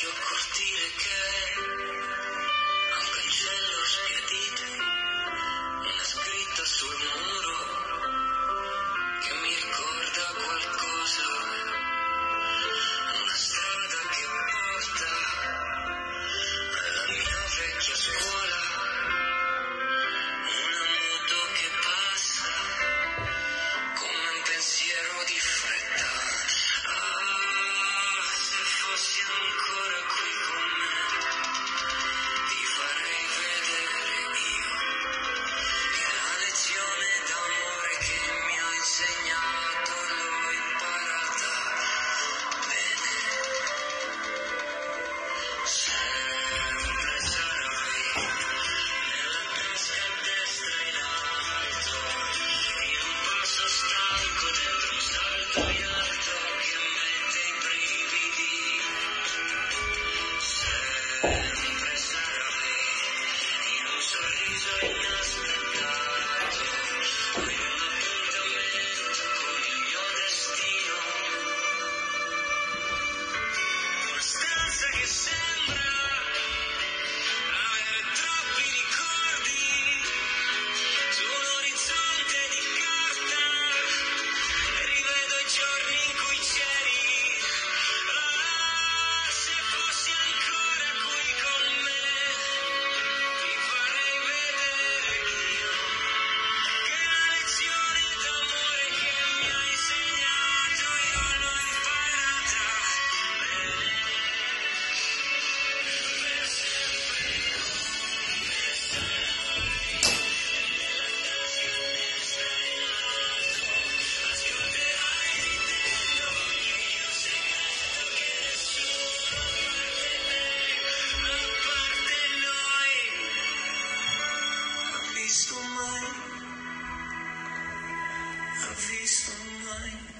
patio cortile che ha un cancello sbiadito, una scritta sul muro che mi ricorda qualcosa, una strada che porta alla mia vecchia scuola, una moto che passa come un pensiero di fretta. Se fossi ancora qui con me, ti farei vedere io che la lezione d'amore che mi ha insegnato l'ho imparata bene. Sempre sarai nella tasca a destra in alto, in un passo stanco dentro un salto in alto che mette i brividi. Sempre sarai in un sorriso inaspettato, o in un appuntamento con il mio destino. Una stanza che sembra avere troppi ricordi su un orizzonte di carta, e rivedo i giorni in cui c'eri. Se fossi ancora qui con me, ti farei vedere io che la lezione d'amore che mi ha insegnato io l'ho imparata bene. Per sempre con me sarai nella tasca destra in alto, ascolterai di dentro ogni mio segreto che nessuno a parte noi ha visto mai, ha visto mai.